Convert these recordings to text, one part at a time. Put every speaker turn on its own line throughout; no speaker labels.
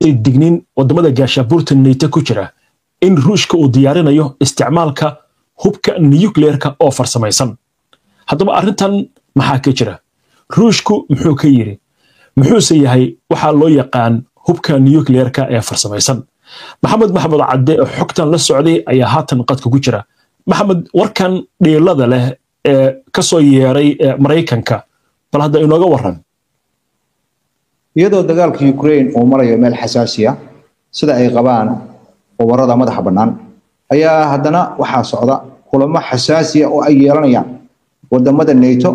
digniin wadamada gaashabuurta NATO ku jira in Ruushka uu diyaarinayo isticmaalka hubka nuclearka oo farsamaysan haddaba arrintan maxaa ka jira Ruushku muxuu ka yiri muxuu yahay waxa loo yaqaan hubka nuclearka ee farsamaysan maxamed cadde oo xogtan la socday ayaa haatan qadka ku jira maxamed warkan dheelada leh ee ka soo yeeray Mareykanka bal hadda inooga waran
iyadoo dagaalka Ukraine oo marayo meel xasaasi ah sida ay qabaan warada madaxa banaan ayaa haddana waxa socda kulamo xasaasi ah oo ay yeelanayaan wadamada NATO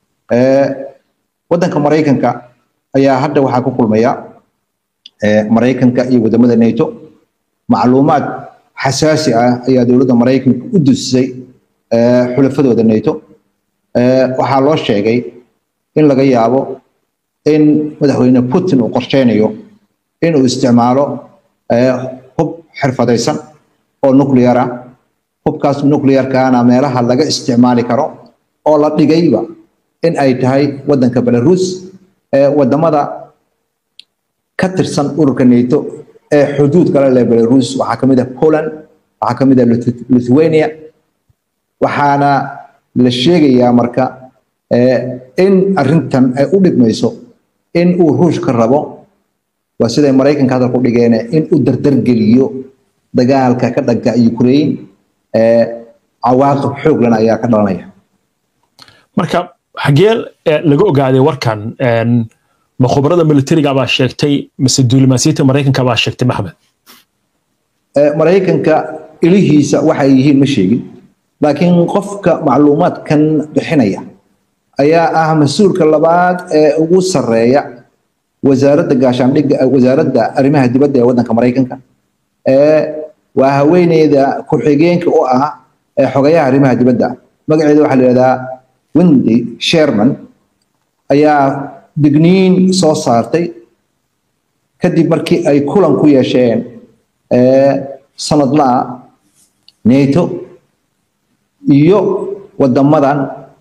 wadanka Mareykanka ayaa hadda waxa ku kulmaya Mareykanka iyo wadamada NATO macluumaad xasaasi ah ayaa dawladda Mareykanka u dusay xulafadooda NATO waxa loo sheegay in laga yaabo in madaxweyne Putin uu qorsheynayo in uu isticmaalo hub xirfadaysan oo nuclear ah hubkaas nuclearkaana meelaha laga isticmaali karo oo la dhigayba in ay tahay wadanka Belarus wadamada ka tirsan ururka NATO ee xuduud kale leh Belarus waxa kamid ah Poland waxa kamid ah Lithuania waxaana la sheegayaa marka in arrintan ay u dhigmayso in uu Ruushka rabo waa sida Mareykanka hadal ku dhigeen in uu dardar geliyo dagaalka ka dhanka Ukraine cawaaqib xoog leh ayaa ka dhalanaya
marka xagee laga ogaaday warkan ma khubarada militariga baa sheegtay mise diblomaasiyadda Mareykanka baa sheegtay maxamed
Mareykanka ilihiisa waxay yihiin ma sheegin laakiin qofka macluumaadkan bixinaya ayaa ah mas'uulka labaad ee ugu sareeya wasaaradda gaashaandhigga wasaaradda arrimaha dibadda ee wadanka Mareykanka waa haweeneyda ku xigeenka oo ah xogayaha arrimaha dibadda magaceedu waxa la yiraahdaa Wendy Sherman ayaa digniin soo saartay kadib markii ay kulan ku yeesheen sanadlaha NATO iyo wadamadan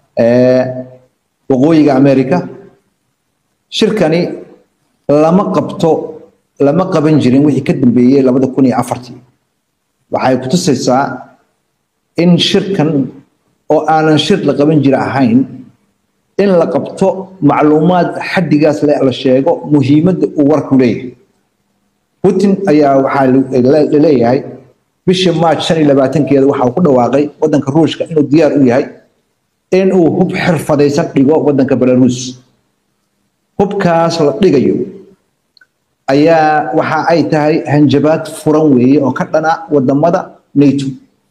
waqooyiga America shirkani lama qaban jirin wixii ka dambeeyay 2004 waxay ku tusaysaa in shirkan oo aanan shir la qaban jira ahayn in la qabto macluumaad xaddigaas la sheego muhiimadda uu warku leeyahay Putin ayaa waxa leeyahay bishii March 25keeda waxa uu ku dhawaaqay wadanka Ruushka inuu diyaar u yahay in uu hub xirfadaysan dhigo wadanka Belarus hubkaas la dhigayo ayaa waxa ay tahay hanjabaad furan weeye oo ka dhana wadamada NATO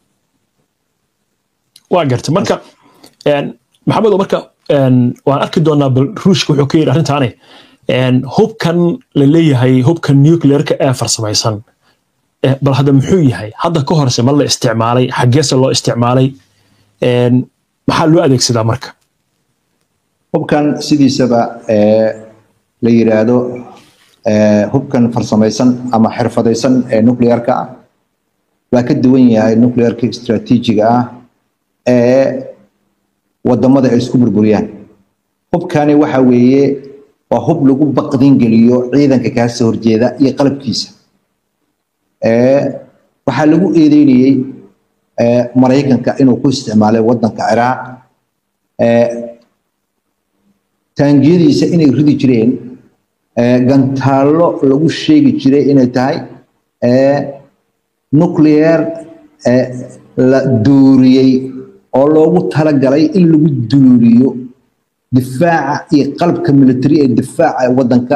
waa gartay marka maxamed marka waan arki doonaa Ruushka wuxuu ka yiri arrintaani hubkan la leeyahay hubka nuclearka ee farsamaysan bal hadda muxuu yahay hadda ka horse ma la isticmaalay xageesa loo isticmaalay maxaa loo adeegsadaa marka
hubkan sidiisaba la yiraahdo hubkan farsamaysan ama xirfadaysan ee nuclearka ah waa ka duwan yahay nuclearka istiraatiijiga ah ee wadamada ay isku burburiyaan hubkani waxa weeye waa hub lagu baqdin geliyo ciidanka ka soo horjeeda iyo qalabkiisa waxa lagu eedeynayay Mareykanka inuu ku isticmaalay wadanka Ciraaq taangiyadiisa inay ridi jireen gantaalo lagu sheegi jiray inay tahay nuclear la duuriyay oo loogu talagalay in lagu duluuriyo difaaca iyo qalabka military ee difaaca wadanka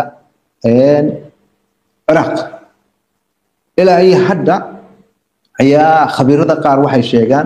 Ciraaq ilaa ay hadda ayaa khabiirada qaar waxay sheegaan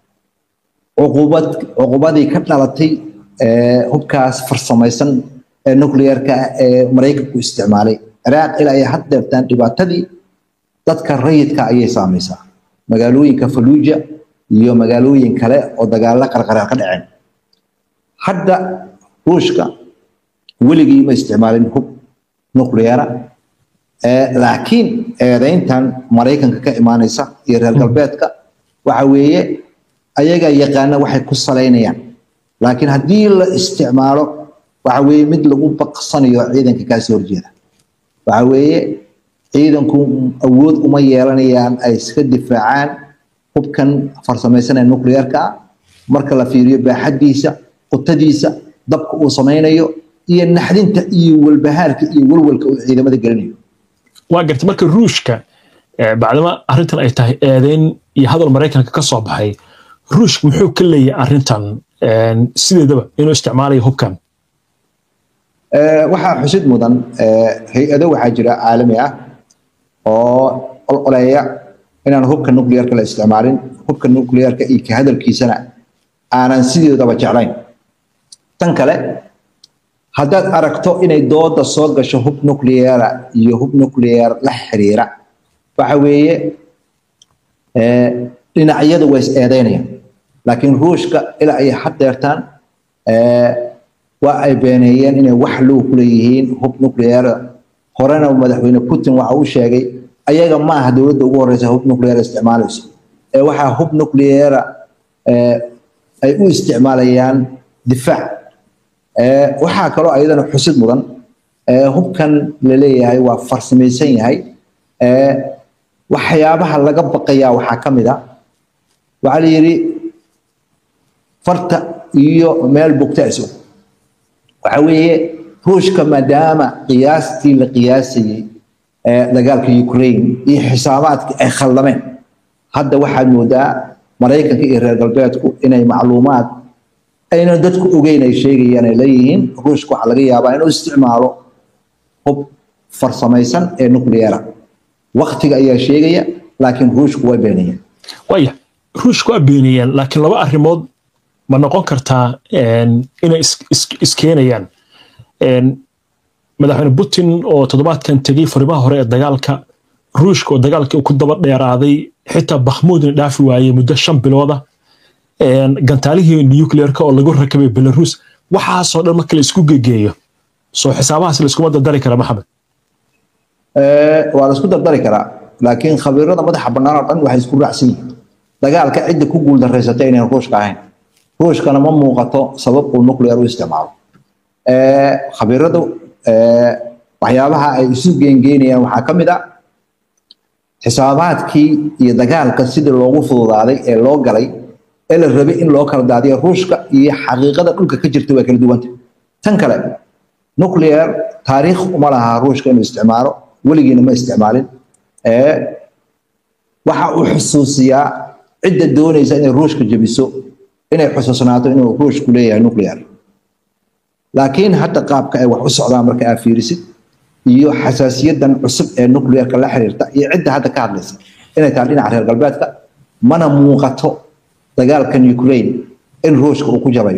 cuqubadii ka dhalatay hubkaas farsamaysan ee nuclearka ee Mareykanku isticmaalay Ciraaq ilaa ay hadda dhibaatadii dadka rayidka ayay saamaysaa magaalooyinka Fallujah iyo magaalooyin kale oo dagaalo qarqar ka dhaceen hadda Ruushka weligii ma isticmaalin hub nuclear laakiin eedayntan Mareykanka ka imaanaysa iyo reer galbeedka waxa weeye ayaga yaqaana waxay ku saleynayaan laakiin haddii la isticmaalo waxa weeye mid lagu baqsanayo ciidanka ka soo horjeeda waxa weeye ciidanku awood uma yeelanayaan ay iska difaacaan hubkan farsamaysan ee nuclearka marka la fiiriyo baaxadiisa qotadiisa dabka uu samaynayo iyo naxdinta iyo walbahaarka iyo walwalka uu ciidamada gelinayo
waa gartay marka ruushka bacdama arrintan ay tahay eedeyn iyo hadal Mareykanka ka soo baxay ruushka muxuu ka leeyahay arrintan sideedaba inuu isticmaalayo hubkan
waxaa xusid mudan hay'ado waxaa jira caalami ah oo ololaya inaan hubka nuclearka la isticmaalin hubka nuclearka iyo ka hadalkiisana aanan sideedaba jeclayn tan kale haddaad aragto inay dooda soo gasho hub nuclear iyo hub nuclear la xiriira waxa weeye dhinacyadu way is eedeynayaan laakiin ruushka ilaa ay hadeertaan waa ay beeneeyeen inay wax loo ku leeyihiin hub nuclear horena madaxweyne Putin waxa uu sheegay ayaga ma aha dawladda ugu horeysa hub nuclear isticmaalayso waxa hub nuclear ay u isticmaalayaan difaac waxa kale oo ayadana xusid mudan hubkan la leeyahay waa farsamaysan yahay waxyaabaha laga baqayaa waxa kamid ah waxa la yiri farta iyo meel bogtayso waxa weeye ruushka maadaama qiyaastii la qiyaasayay dagaalka Ukraine iyo xisaabaadka ay khaldameen hadda waxaad moodaa Mareykanka iyo reer galbeedku inay macluumaad ayna dadku ogeyn ay sheegayaan ay leeyihiin ruushka waxa laga yaabaa inuu isticmaalo hub farsamaysan ee nuclear waqtiga ayaa sheegaya laakiin ruushku way beenayaan
waya ruushku waa beenayaan laakiin laba arrimood ma noqon kartaa inay iskeenayaan madaxweyne Putin oo toddobaadkan tagay fariimaha hore ee dagaalka ruushka oo dagaalkii ku daba dheeraaday xitaa Bakhmudna dhaafi waayay muddo 5 bilood gantaalihii nuclearka oo lagu rakibay Belarus waxa soo dhan marka la isku geegeeyo soo xisaabahaas la isku dari kara Maxamed
waa la isku dari karaa laakiin khabiirada madaxa bannaan oo dhan waxay isku raacsan yihiin dagaalka cid ku guul dareysatay inay ruushka ahayn ruushkana ma muuqato sabab uu nuclear u isticmaalo khabiiradu waxyaabaha ay isu geengeynayaan waxa kamid ah xisaabaadkii iyo dagaalka sidii loogu fududaaday ee loo galay ee la rabay in loo kala daadiyo ruushka iyo xaqiiqada dhulka ka jirta way kala duwanta tan kale nuclear taariikh uma laha ruushka inuu isticmaalo weligiina ma isticmaalin waxa uu xusuusiyaa cidda doonaysa inay ruushka jabiso inay xusuusnaato inuu ruushku leeyahay nuclear laakiin hadda qaabka ay wax u socdaan marka aad fiirisid iyo xasaasiyadan cusub ee nuclearka la xiriirta iyo cidda hadda ka hadlaysa inay tahay dhinaca reer galbeedka mana muuqato dagaalkan Ukraine in ruushka uu ku jabayo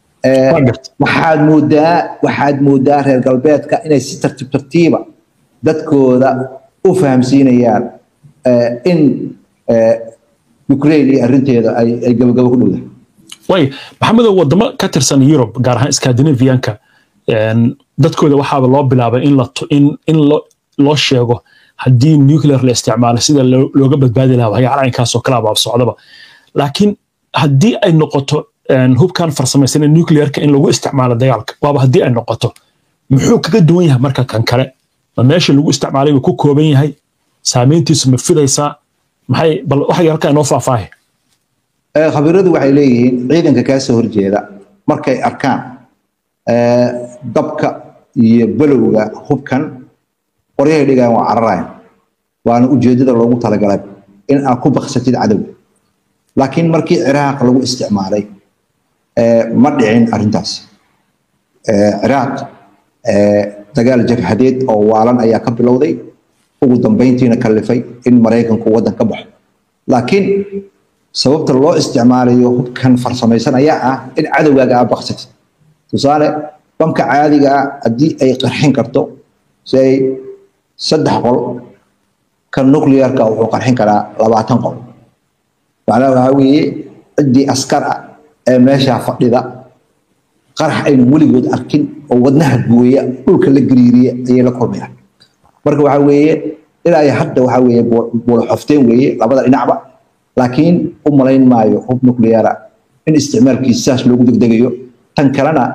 waxaad moodaa reer galbeedka inay si tartiib dadkooda u fahamsiinayaan in Ukraine arinteeda ay gabagabo ku dhowdahay
way maxamed wadamo ka tirsan Europe gaar ahaan Scandinavianka dadkooda waxaa loo bilaabay in loo sheego haddii nuclear la isticmaalo sida looga badbaadi lahaa waxyaalaha inkaas oo kala baab socdaba laakiin haddii ay noqoto hubkan farsamaysan nuclearka in lagu isticmaalo dagaalka waaba haddii ay noqoto muxuu kaga duwan yahay marka kan kale ma meesha lagu isticmaalay ku kooban yahay saameyntiisu ma fidaysaa maxay bal waxa halka inoo faahfaahay
khabiiradu waxay leeyihiin ciidanka ka soo horjeeda markay arkaan dabka iyo balowga hubkan qoryaha dhigaan waa cararayaan waana ujeedada loogu talagalay in aan ku baqsatid cadawga laakiin markii Ciraaq lagu isticmaalay ma dhicin arintaas Ciraaq dagaal jabhadeed oo waalan ayaa ka bilowday ugu dambeyntiina kalifay in Mareykanku wadan ka baxo laakiin sababta loo isticmaalayo hubkan farsamaysan ayaa ah in cadawgaaga aad baqsatid tusaale bamka caadiga ah haddii ay qarxin karto say 3 qol kan nuclearka wuxuu qarxin karaa 20 qol macnaheedu waxa weeye ciddii askar ah ee meesha fadhida qarax aynu weligood arkin oo wadnaha gooya dhulka la gariiriya ayay la kulmayaan marka waxa weeye ilaa hadda waxa weeye bool xofteen weeye labada dhinacba laakiin u malayn maayo hub nuclear in isticmaalkiisa loogu degdegayo tan kalena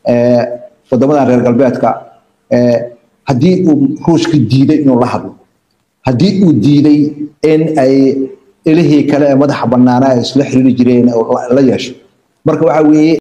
wadamada reer galbeedka haddii uu ruushka diiday inuu la hadlo haddii uu diiday in ay ilihii kale ee madaxa bannaanaa isla xiriiri jireen la yeesho marka waxa weeye